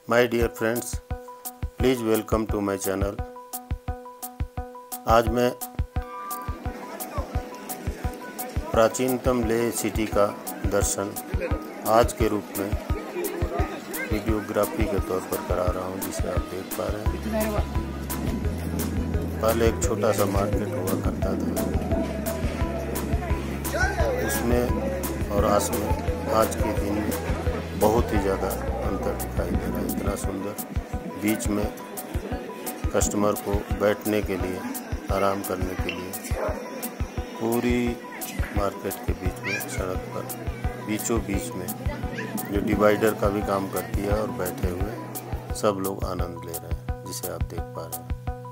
My dear friends, please welcome to my channel. आज मैं प्राचीनतम लेह सिटी का दर्शन आज के रूप में वीडियोग्राफी के तौर पर करा रहा हूं, जिसे आप देख पा रहे हैं। पहले एक छोटा सा मार्केट हुआ करता था, उसमें और आज के दिन में बहुत ही ज़्यादा अंतर दिखाई दे रहा है। इतना सुंदर, बीच में कस्टमर को बैठने के लिए, आराम करने के लिए पूरी मार्केट के बीच में, सड़क पर बीचों बीच में जो डिवाइडर का भी काम करती है, और बैठे हुए सब लोग आनंद ले रहे हैं, जिसे आप देख पा रहे हैं।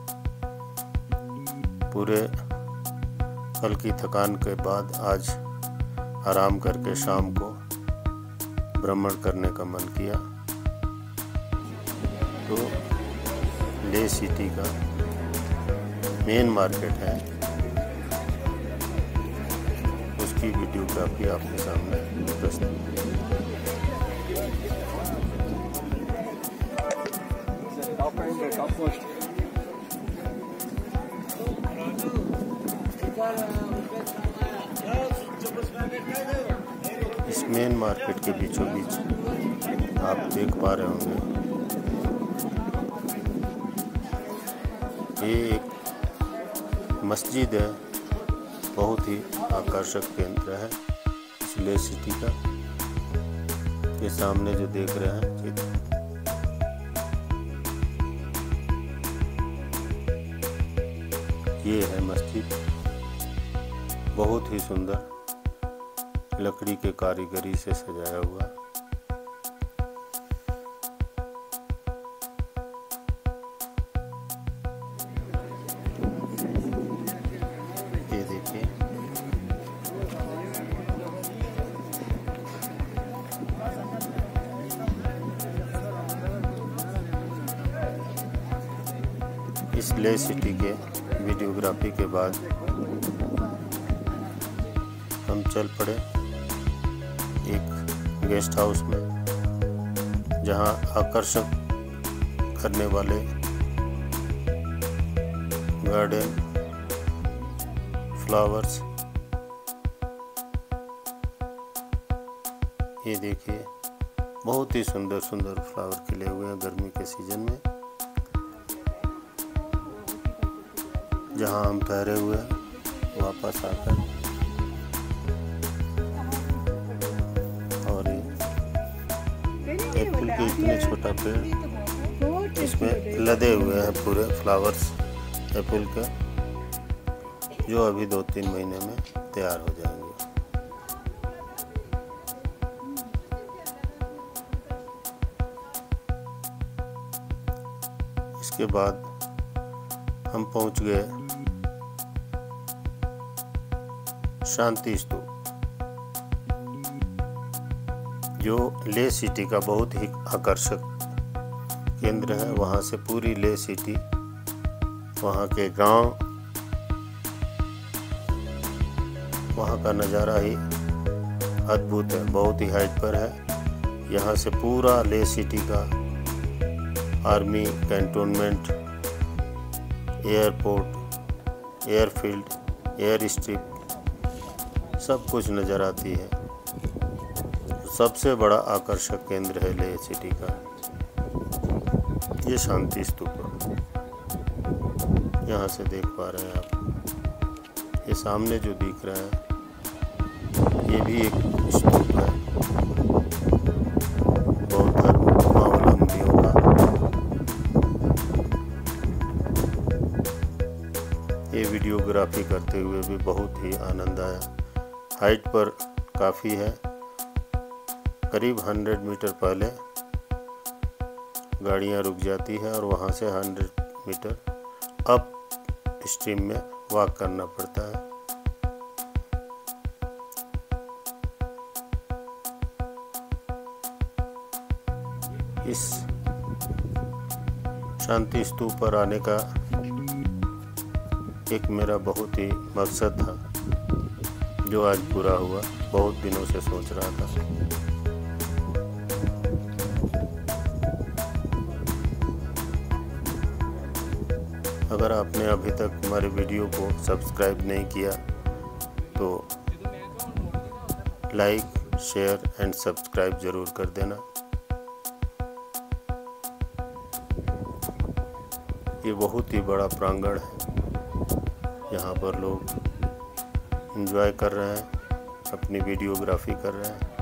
पूरे कल की थकान के बाद आज आराम करके शाम को भ्रमण करने का मन किया, तो लेह सिटी का मेन मार्केट है, उसकी वीडियोग्राफी आपके सामने प्रस्तुत। इस मेन मार्केट के बीचों बीच आप देख पा रहे होंगे, ये एक मस्जिद है, बहुत ही आकर्षक केंद्र है इस लेह सिटी का। ये सामने जो देख रहे हैं चित्र, ये है मस्जिद, बहुत ही सुंदर लकड़ी के कारीगरी से सजाया हुआ। ये देखिए, इस लेह सिटी के वीडियोग्राफी के बाद हम चल पड़े एक गेस्ट हाउस में, जहां आकर्षक करने वाले गार्डन, फ्लावर्स, ये देखिए बहुत ही सुंदर सुंदर फ्लावर खिले हुए हैं गर्मी के सीजन में। जहां हम ठहरे हुए हैं वापस आकर, और एप्पल के इतने छोटा पेड़, इसमें लदे हुए हैं पूरे फ्लावर्स एप्पल के, जो अभी 2-3 महीने में तैयार हो जाएंगे। इसके बाद हम पहुंच गए शांति स्तूप, जो लेह सिटी का बहुत ही आकर्षक केंद्र है। वहाँ से पूरी लेह सिटी, वहाँ के गांव, वहाँ का नज़ारा ही अद्भुत है, बहुत ही हाइट पर है। यहाँ से पूरा लेह सिटी का army cantonment, airport, airfield, air strip सब कुछ नज़र आती है। सबसे बड़ा आकर्षक केंद्र है लेह सिटी का ये शांति स्तूप। यहाँ से देख पा रहे हैं आप, ये सामने जो दिख रहा है ये भी एक स्तूप है बौद्ध धर्मावलंबियों का। ये वीडियोग्राफी करते हुए भी बहुत ही आनंद आया। हाइट पर काफ़ी है, करीब 100 मीटर पहले गाड़ियां रुक जाती है, और वहां से 100 मीटर अप स्ट्रीम में वॉक करना पड़ता है। इस शांति स्तूप पर आने का एक मेरा बहुत ही मकसद था, जो आज पूरा हुआ। बहुत दिनों से सोच रहा था। अगर आपने अभी तक हमारे वीडियो को सब्सक्राइब नहीं किया तो लाइक, शेयर एंड सब्सक्राइब ज़रूर कर देना। ये बहुत ही बड़ा प्रांगण है, यहाँ पर लोग एंजॉय कर रहे हैं, अपनी वीडियोग्राफी कर रहे हैं।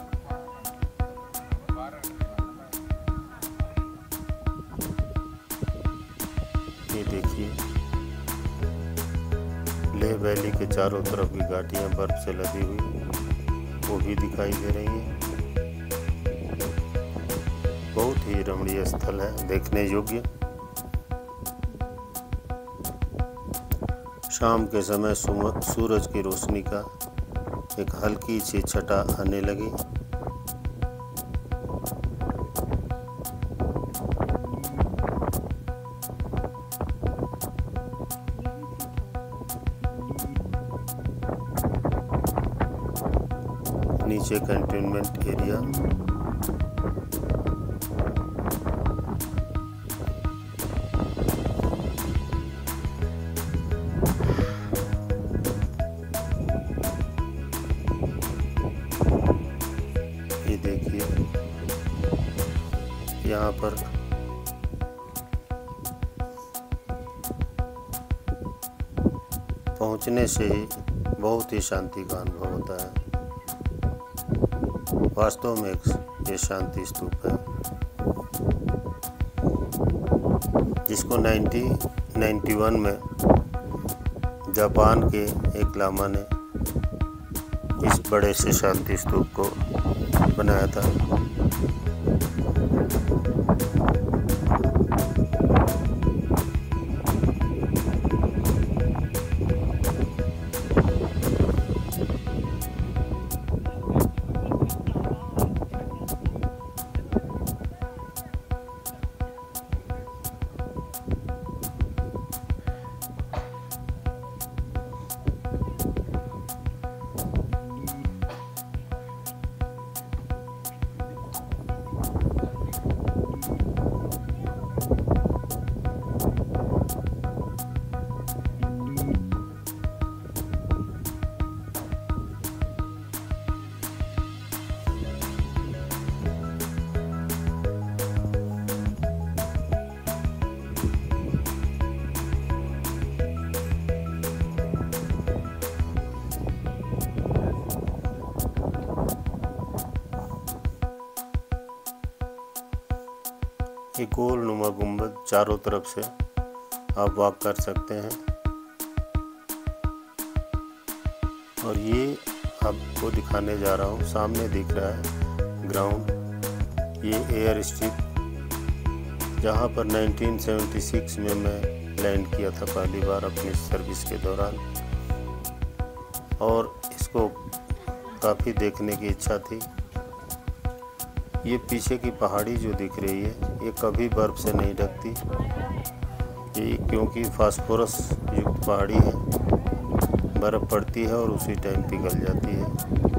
ये देखिए, लेह वैली के चारों तरफ की घाटियाँ बर्फ से लदी हुई वो भी दिखाई दे रही हैं। बहुत ही रमणीय स्थल है, देखने योग्य। शाम के समय सूरज की रोशनी का एक हल्की सी छटा आने लगी। नीचे कंटेनमेंट एरिया, ये देखिए यहाँ पर पहुँचने से ही बहुत ही शांति का अनुभव होता है। वास्तव में ये शांति स्तूप है, जिसको 1991 में जापान के एक लामा ने इस बड़े से शांति स्तूप को बनाया था। ये गोल नुमा गुंबद चारों तरफ से आप वॉक कर सकते हैं। और ये आपको दिखाने जा रहा हूँ, सामने दिख रहा है ग्राउंड। ये एयर स्ट्रिप, जहाँ पर 1976 में मैं लैंड किया था पहली बार अपनी सर्विस के दौरान, और इसको काफ़ी देखने की इच्छा थी। ये पीछे की पहाड़ी जो दिख रही है, ये कभी बर्फ़ से नहीं ढकती, ये क्योंकि फास्फोरस युक्त पहाड़ी है, बर्फ़ पड़ती है और उसी टाइम पिघल जाती है।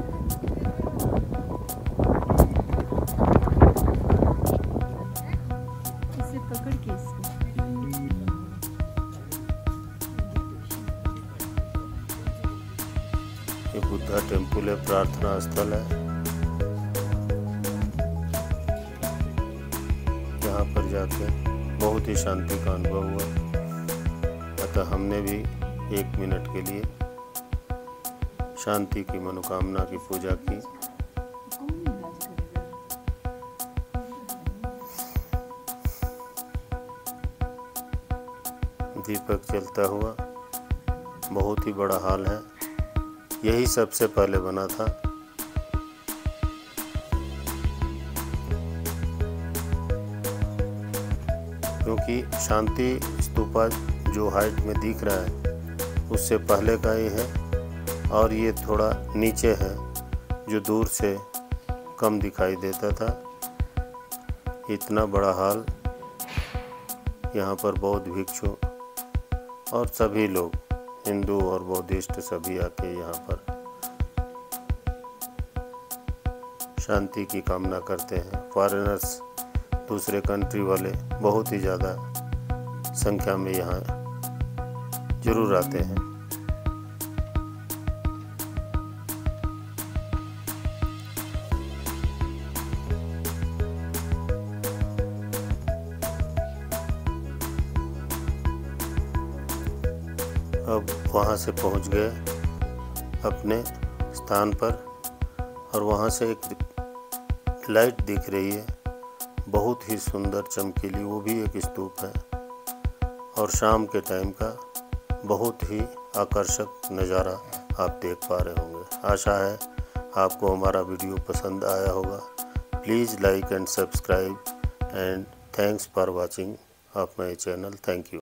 इसे पकड़ के ये बुद्धा टेम्पल है, प्रार्थना स्थल है। यहाँ पर जाके बहुत ही शांति का अनुभव हुआ। अतः हमने भी 1 मिनट के लिए शांति की मनोकामना की पूजा की। दीपक जलता हुआ, बहुत ही बड़ा हॉल है, यही सबसे पहले बना था। क्योंकि शांति स्तूपा जो हाइट में दिख रहा है उससे पहले का ही है, और ये थोड़ा नीचे है जो दूर से कम दिखाई देता था। इतना बड़ा हॉल, यहाँ पर बौद्ध भिक्षु और सभी लोग, हिंदू और बौद्धिस्ट सभी आके यहाँ पर शांति की कामना करते हैं। फॉरेनर्स, दूसरे कंट्री वाले बहुत ही ज़्यादा संख्या में यहाँ ज़रूर आते हैं। अब वहाँ से पहुँच गए अपने स्थान पर और वहाँ से एक लाइट दिख रही है, बहुत ही सुंदर चमकीली, वो भी एक स्तूप है और शाम के टाइम का बहुत ही आकर्षक नज़ारा आप देख पा रहे होंगे। आशा है आपको हमारा वीडियो पसंद आया होगा। Please like and subscribe and thanks for watching of my channel. Thank you.